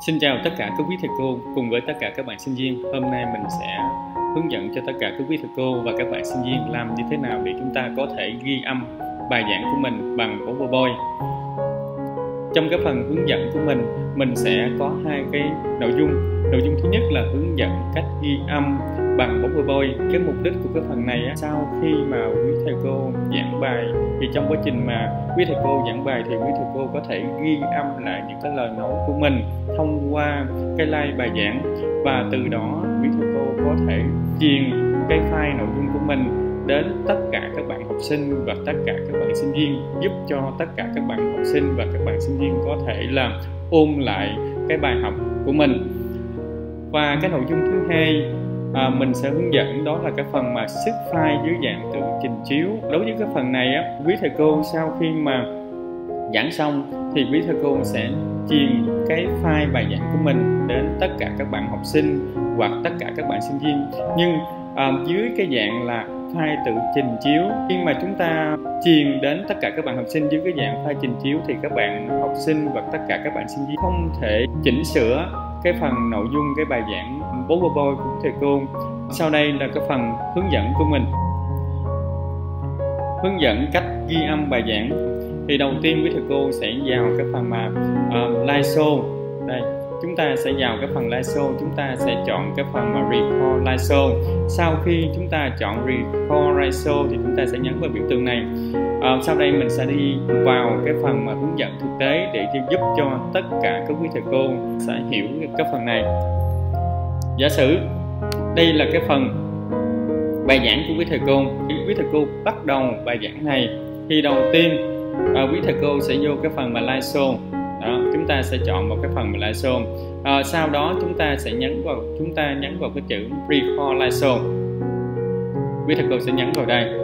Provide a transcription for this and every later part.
Xin chào tất cả các quý thầy cô cùng với tất cả các bạn sinh viên. Hôm nay mình sẽ hướng dẫn cho tất cả các quý thầy cô và các bạn sinh viên làm như thế nào để chúng ta có thể ghi âm bài giảng của mình bằng PowerPoint. Trong cái phần hướng dẫn của mình sẽ có hai cái nội dung. Nội dung thứ nhất là hướng dẫn cách ghi âm bằng PowerPoint. Cái mục đích của cái phần này sau khi mà quý thầy cô giảng bài thì trong quá trình mà quý thầy cô giảng bài thì quý thầy cô có thể ghi âm lại những cái lời nói của mình thông qua cái like bài giảng, và từ đó quý thầy cô có thể truyền cái file nội dung của mình đến tất cả các bạn học sinh và tất cả các bạn sinh viên, giúp cho tất cả các bạn học sinh và các bạn sinh viên có thể là ôn lại cái bài học của mình. Và cái nội dung thứ hai mình sẽ hướng dẫn đó là cái phần mà xuất file dưới dạng tự trình chiếu. Đối với cái phần này quý thầy cô sau khi mà giảng xong thì quý thầy cô sẽ truyền cái file bài giảng của mình đến tất cả các bạn học sinh hoặc tất cả các bạn sinh viên, nhưng dưới cái dạng là file tự trình chiếu. Khi mà chúng ta truyền đến tất cả các bạn học sinh dưới cái dạng file trình chiếu thì các bạn học sinh và tất cả các bạn sinh viên không thể chỉnh sửa cái phần nội dung cái bài giảng PowerPoint của thầy cô. Sau đây là cái phần hướng dẫn của mình. Hướng dẫn cách ghi âm bài giảng. Thì đầu tiên quý thầy cô sẽ vào cái phần mà slideshow. Đây, chúng ta sẽ vào cái phần slideshow, chúng ta sẽ chọn cái phần mà record slideshow. Sau khi chúng ta chọn record slideshow thì chúng ta sẽ nhấn vào biểu tượng này. Sau đây mình sẽ đi vào cái phần mà hướng dẫn thực tế để giúp cho tất cả các quý thầy cô sẽ hiểu cái phần này. Giả sử đây là cái phần bài giảng của quý thầy cô. Khi quý thầy cô bắt đầu bài giảng này thì đầu tiên quý thầy cô sẽ vô cái phần mà slideshow. Đó, chúng ta sẽ chọn một cái phần mà slideshow. Sau đó chúng ta sẽ nhấn vào cái chữ record slideshow. Quý thầy cô sẽ nhấn vào đây.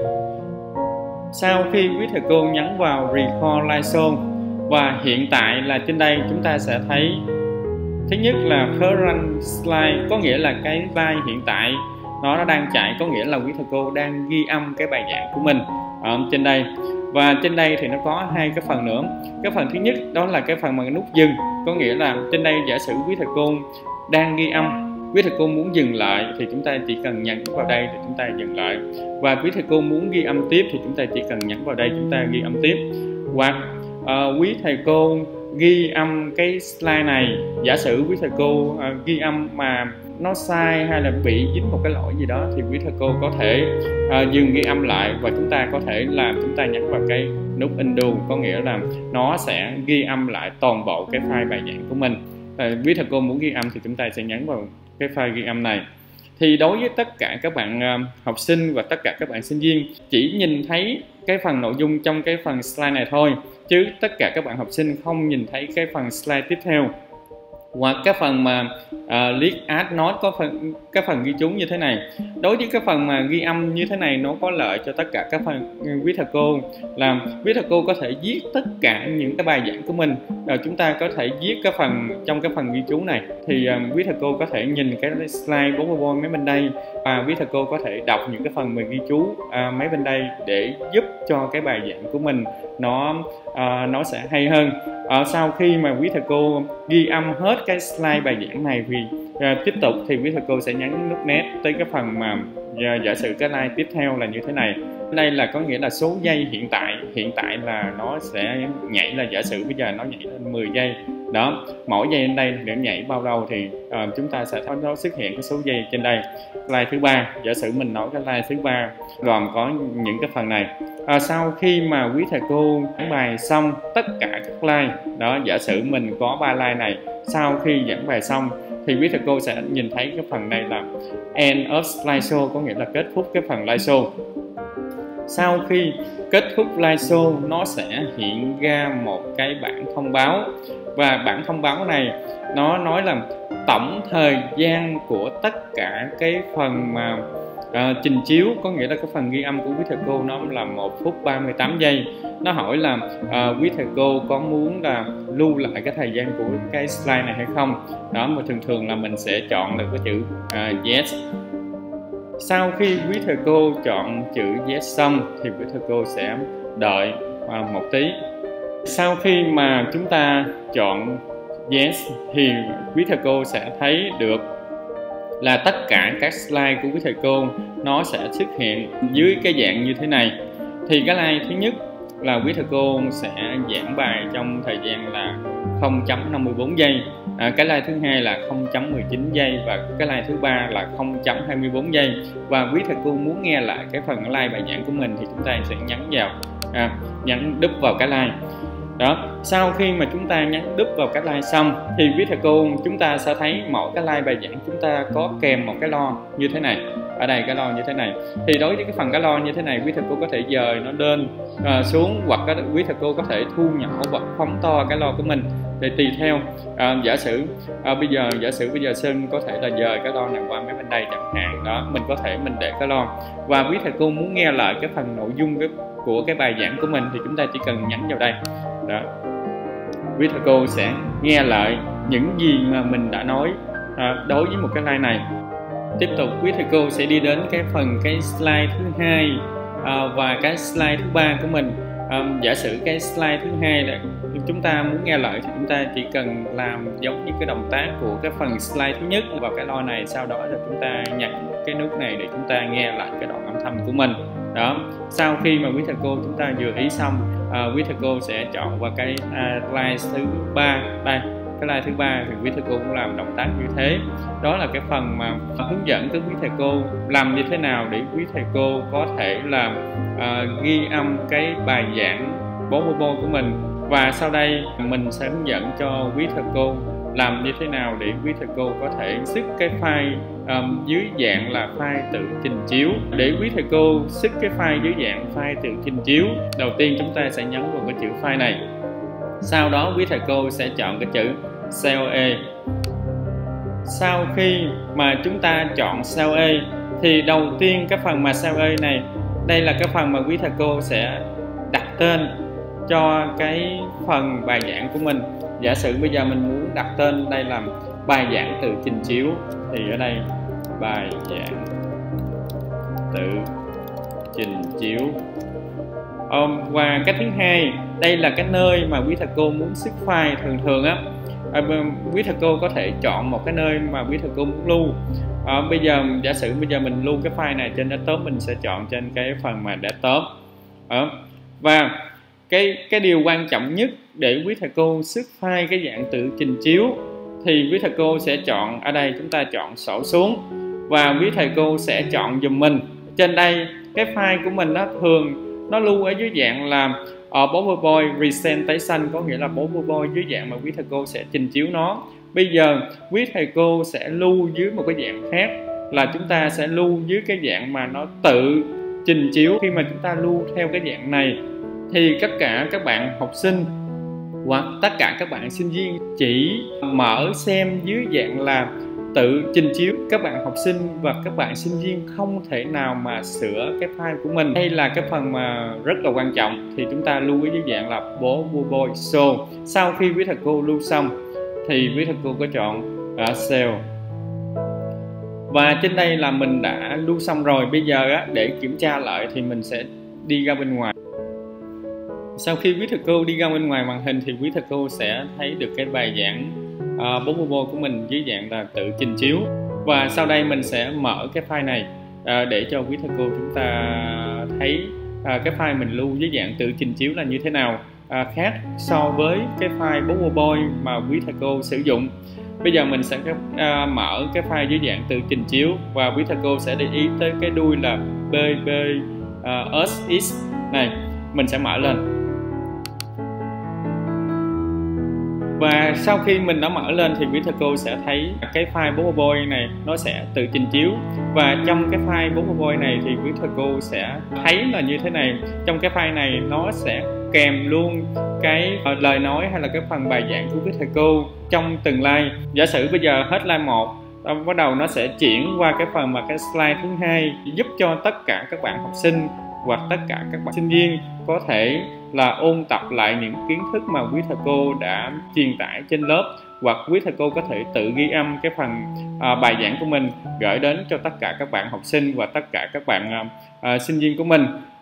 Sau khi quý thầy cô nhấn vào record slideshow và hiện tại là trên đây chúng ta sẽ thấy thứ nhất là current slide, có nghĩa là cái slide hiện tại nó đang chạy, có nghĩa là quý thầy cô đang ghi âm cái bài giảng của mình trên đây. Và trên đây thì nó có hai cái phần nữa. Cái phần thứ nhất đó là cái phần mà nút dừng, có nghĩa là trên đây giả sử quý thầy cô đang ghi âm, quý thầy cô muốn dừng lại thì chúng ta chỉ cần nhấn vào đây thì chúng ta dừng lại, và quý thầy cô muốn ghi âm tiếp thì chúng ta chỉ cần nhấn vào đây chúng ta ghi âm tiếp. Hoặc quý thầy cô ghi âm cái slide này, giả sử quý thầy cô ghi âm mà nó sai hay là bị dính một cái lỗi gì đó thì quý thầy cô có thể dừng ghi âm lại, và chúng ta có thể là chúng ta nhấn vào cái nút undo, có nghĩa là nó sẽ ghi âm lại toàn bộ cái file bài giảng của mình. Quý thầy cô muốn ghi âm thì chúng ta sẽ nhấn vào cái file ghi âm này. Thì đối với tất cả các bạn học sinh và tất cả các bạn sinh viên chỉ nhìn thấy cái phần nội dung trong cái phần slide này thôi, chứ tất cả các bạn học sinh không nhìn thấy cái phần slide tiếp theo. Hoặc cái phần mà list add note, có cái phần ghi chú như thế này. Đối với cái phần mà ghi âm như thế này nó có lợi cho tất cả các phần quý thầy cô, là quý thầy cô có thể viết tất cả những cái bài giảng của mình, rồi chúng ta có thể viết cái phần trong cái phần ghi chú này thì quý thầy cô có thể nhìn cái slide PowerPoint mấy bên đây, và quý thầy cô có thể đọc những cái phần mà ghi chú mấy bên đây để giúp cho cái bài giảng của mình nó sẽ hay hơn. Sau khi mà quý thầy cô ghi âm hết cái slide bài giảng này thì tiếp tục thì quý thầy cô sẽ nhấn nút next tới cái phần mà giả sử cái slide tiếp theo là như thế này. Đây là có nghĩa là số giây hiện tại là nó sẽ nhảy, là giả sử bây giờ nó nhảy lên 10 giây đó, mỗi giây lên đây để nhảy bao lâu thì chúng ta sẽ thấy nó xuất hiện cái số giây trên đây. Slide thứ ba, giả sử mình nói cái slide thứ ba gồm có những cái phần này. Sau khi mà quý thầy cô giảng bài xong tất cả các slide đó, giả sử mình có 3 slide này, sau khi giảng bài xong thì quý thầy cô sẽ nhìn thấy cái phần này là end of slideshow, có nghĩa là kết thúc cái phần slideshow. Sau khi kết thúc slideshow nó sẽ hiện ra một cái bảng thông báo, và bảng thông báo này nó nói là tổng thời gian của tất cả cái phần mà trình chiếu, có nghĩa là cái phần ghi âm của quý thầy cô nó là 1 phút 38 giây. Nó hỏi là quý thầy cô có muốn là lưu lại cái thời gian của cái slide này hay không đó, mà thường là mình sẽ chọn được cái chữ yes. Sau khi quý thầy cô chọn chữ yes xong thì quý thầy cô sẽ đợi một tí. Sau khi mà chúng ta chọn yes thì quý thầy cô sẽ thấy được là tất cả các slide của quý thầy cô nó sẽ xuất hiện dưới cái dạng như thế này. Thì cái slide thứ nhất là quý thầy cô sẽ giảng bài trong thời gian là 0.54 giây, cái slide thứ hai là 0.19 giây và cái slide thứ ba là 0.24 giây. Và quý thầy cô muốn nghe lại cái phần slide bài giảng của mình thì chúng ta sẽ nhấn vào nhấn đúp vào cái slide đó. Sau khi mà chúng ta nhấn đúp vào cái slide xong thì quý thầy cô chúng ta sẽ thấy mỗi cái slide bài giảng chúng ta có kèm một cái lo như thế này. Ở đây cái lo như thế này, thì đối với cái phần cái lo như thế này quý thầy cô có thể dời nó lên xuống, hoặc quý thầy cô có thể thu nhỏ hoặc phóng to cái lo của mình để tùy theo. Giả sử bây giờ Sơn có thể là dời cái lo này qua mấy bên đây chẳng hạn đó, mình có thể mình để cái lo. Và quý thầy cô muốn nghe lại cái phần nội dung của cái bài giảng của mình thì chúng ta chỉ cần nhấn vào đây đó. Quý thầy cô sẽ nghe lại những gì mà mình đã nói đối với một cái slide này. Tiếp tục quý thầy cô sẽ đi đến cái slide thứ hai và cái slide thứ ba của mình. Giả sử cái slide thứ hai là chúng ta muốn nghe lại thì chúng ta chỉ cần làm giống như cái động tác của cái phần slide thứ nhất vào cái lo này, sau đó là chúng ta nhấn cái nút này để chúng ta nghe lại cái đoạn âm thanh của mình đó. Sau khi mà quý thầy cô chúng ta vừa ý xong, quý thầy cô sẽ chọn vào cái slide thứ ba đây. Cái slide thứ ba thì quý thầy cô cũng làm động tác như thế. Đó là cái phần mà hướng dẫn tới quý thầy cô làm như thế nào để quý thầy cô có thể là ghi âm cái bài giảng PowerPoint của mình. Và sau đây mình sẽ hướng dẫn cho quý thầy cô làm như thế nào để quý thầy cô có thể xuất cái file dưới dạng là file tự trình chiếu. Để quý thầy cô xuất cái file dưới dạng file tự trình chiếu, đầu tiên chúng ta sẽ nhấn vào cái chữ file này. Sau đó quý thầy cô sẽ chọn cái chữ CLE. Sau khi mà chúng ta chọn CLE thì đầu tiên cái phần mà CLE này, đây là cái phần mà quý thầy cô sẽ đặt tên cho cái phần bài giảng của mình. Giả sử bây giờ mình muốn đặt tên đây là bài giảng tự trình chiếu thì ở đây bài giảng tự trình chiếu. Và cái thứ hai, đây là cái nơi mà quý thầy cô muốn xuất file. Thường á quý thầy cô có thể chọn một cái nơi mà quý thầy cô muốn lưu. Bây giờ giả sử bây giờ mình lưu cái file này trên desktop, mình sẽ chọn trên cái phần mà desktop. Và cái điều quan trọng nhất để quý thầy cô xuất file cái dạng tự trình chiếu thì quý thầy cô sẽ chọn ở đây, chúng ta chọn sổ xuống và quý thầy cô sẽ chọn giùm mình. Trên đây cái file của mình thường nó lưu ở dưới dạng là PowerPoint Presentation, có nghĩa là PowerPoint dưới dạng mà quý thầy cô sẽ trình chiếu nó. Bây giờ quý thầy cô sẽ lưu dưới một cái dạng khác, là chúng ta sẽ lưu dưới cái dạng mà nó tự trình chiếu. Khi mà chúng ta lưu theo cái dạng này thì tất cả các bạn học sinh hoặc tất cả các bạn sinh viên chỉ mở xem dưới dạng là tự trình chiếu. Các bạn học sinh và các bạn sinh viên không thể nào mà sửa cái file của mình. Đây là cái phần mà rất là quan trọng, thì chúng ta lưu dưới dạng là PowerPoint Show. Sau khi quý thầy cô lưu xong thì quý thầy cô có chọn Save. Và trên đây là mình đã lưu xong rồi. Bây giờ để kiểm tra lại thì mình sẽ đi ra bên ngoài. Sau khi quý thầy cô đi ra bên ngoài màn hình thì quý thầy cô sẽ thấy được cái bài giảng PowerPoint của mình dưới dạng là tự trình chiếu. Và sau đây mình sẽ mở cái file này để cho quý thầy cô chúng ta thấy cái file mình lưu dưới dạng tự trình chiếu là như thế nào, khác so với cái file PowerPoint mà quý thầy cô sử dụng. Bây giờ mình sẽ mở cái file dưới dạng tự trình chiếu và quý thầy cô sẽ để ý tới cái đuôi là PBSX này, mình sẽ mở lên. Và sau khi mình đã mở lên thì quý thầy cô sẽ thấy cái file PowerPoint này nó sẽ tự trình chiếu. Và trong cái file PowerPoint này thì quý thầy cô sẽ thấy là như thế này. Trong cái file này nó sẽ kèm luôn cái lời nói hay là cái phần bài giảng của quý thầy cô trong từng slide. Giả sử bây giờ hết slide 1, bắt đầu nó sẽ chuyển qua cái phần mà cái slide thứ hai, giúp cho tất cả các bạn học sinh hoặc tất cả các bạn sinh viên có thể là ôn tập lại những kiến thức mà quý thầy cô đã truyền tải trên lớp, hoặc quý thầy cô có thể tự ghi âm cái phần bài giảng của mình gửi đến cho tất cả các bạn học sinh và tất cả các bạn sinh viên của mình.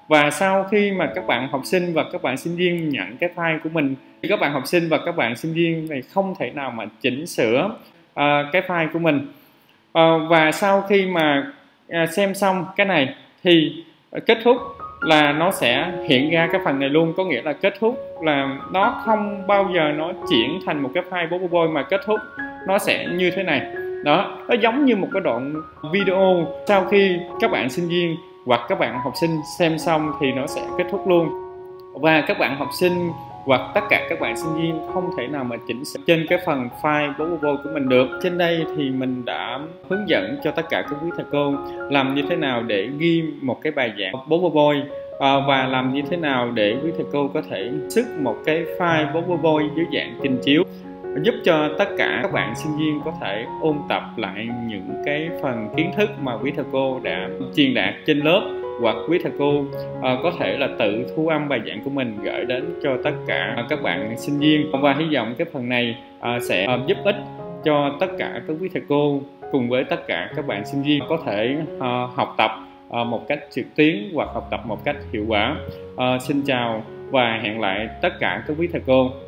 Và sau khi mà các bạn học sinh và các bạn sinh viên nhận cái file của mình thì các bạn học sinh và các bạn sinh viên này không thể nào mà chỉnh sửa cái file của mình. Và sau khi mà xem xong cái này thì kết thúc là nó sẽ hiện ra cái phần này luôn, có nghĩa là kết thúc là nó không bao giờ nó chuyển thành một cái file PowerPoint mà kết thúc nó sẽ như thế này. Đó, nó giống như một cái đoạn video sau khi các bạn sinh viên hoặc các bạn học sinh xem xong thì nó sẽ kết thúc luôn. Và các bạn học sinh hoặc tất cả các bạn sinh viên không thể nào mà chỉnh sửa trên cái phần file PowerPoint của mình được. Trên đây thì mình đã hướng dẫn cho tất cả các quý thầy cô làm như thế nào để ghi một cái bài giảng PowerPoint và làm như thế nào để quý thầy cô có thể xuất một cái file PowerPoint dưới dạng trình chiếu, giúp cho tất cả các bạn sinh viên có thể ôn tập lại những cái phần kiến thức mà quý thầy cô đã truyền đạt trên lớp, hoặc quý thầy cô có thể là tự thu âm bài giảng của mình gửi đến cho tất cả các bạn sinh viên. Và hy vọng cái phần này sẽ giúp ích cho tất cả các quý thầy cô cùng với tất cả các bạn sinh viên có thể học tập một cách trực tuyến hoặc học tập một cách hiệu quả. Xin chào và hẹn lại tất cả các quý thầy cô.